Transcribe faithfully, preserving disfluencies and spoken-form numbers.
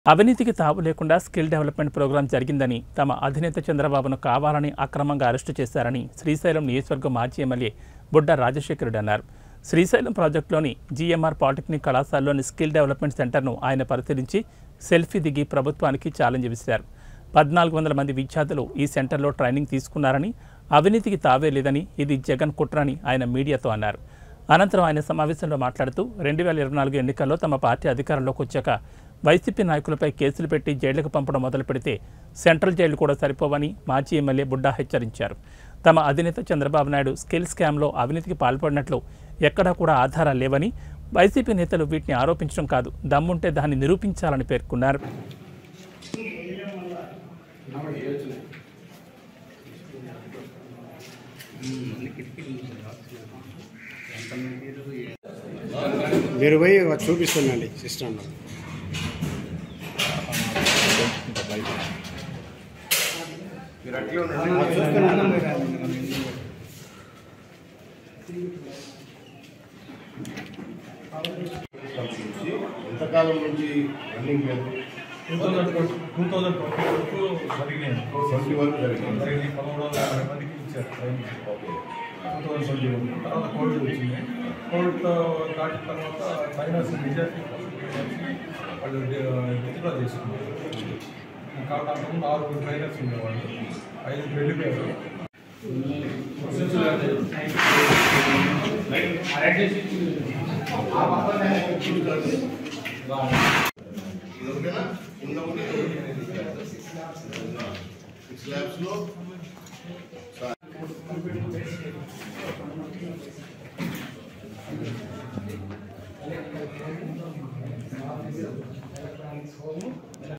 అవినీతికి తావు లేకుండా స్కిల్ డెవలప్మెంట్ ప్రోగ్రాం జరిగిందని తమ అధినేత చంద్రబాబును కావాలని అక్రమంగా అరెస్టు చేశారని శ్రీశైలం నియోజకవర్గ మాజీ ఎమ్మెల్యే బుడ్డ రాజశేఖరుడు అన్నారు. శ్రీశైలం ప్రాజెక్టులోని జీఎంఆర్ పాలిటెక్నిక్ కళాశాలలోని స్కిల్ డెవలప్మెంట్ సెంటర్ను ఆయన పరిశీలించి సెల్ఫీ దిగి ప్రభుత్వానికి ఛాలెంజ్ విసిరారు. పద్నాలుగు వందల మంది విద్యార్థులు ఈ సెంటర్లో ట్రైనింగ్ తీసుకున్నారని, అవినీతికి తావే లేదని, ఇది జగన్ కుట్రని ఆయన మీడియాతో అన్నారు. అనంతరం ఆయన సమావేశంలో మాట్లాడుతూ రెండు వేల ఇరవై నాలుగు ఎన్నికల్లో తమ పార్టీ అధికారంలోకి వచ్చాక వైసీపీ నాయకులపై కేసులు పెట్టి జైళ్లకు పంపడం మొదలు పెడితే సెంట్రల్ జైళ్లు కూడా సరిపోవని మాజీ ఎమ్మెల్యే బుడ్డా హెచ్చరించారు. తమ అధినేత చంద్రబాబు నాయుడు స్కిల్ స్కామ్లో అవినీతికి పాల్పడినట్లు ఎక్కడా కూడా ఆధారాలు లేవని, వైసీపీ నేతలు వీటిని ఆరోపించడం కాదు, దమ్ముంటే దాన్ని నిరూపించాలని పేర్కొన్నారు. మీరు పోయి చూపిస్తుందండి సిస్టంలో. ఎంతకాలం నుంచి రన్నింగ్ లేదు? Two thousand two thousand twenty వరకు జరిగినాయి. ట్వంటీ వరకు జరిగింది. పదమూడు వందల యాభై మందికి ఇచ్చారు training. Two thousand twenty one తర్వాత కోవిడ్ వచ్చింది. కోవిడ్తో దాటిన తర్వాత ఫైనాన్స్ మెజార్టీ వాళ్ళు విత్డ్రా చేసుకున్నారు. కాబట్టి అంతకుముందు ఆరుగురు ట్రైనర్స్ ఉండేవాళ్ళు, ఐదు వెళ్ళిపోయారు. సిక్స్ ల్యాబ్స్ లో ఎలక్ట్రానిక్స్ హోమ్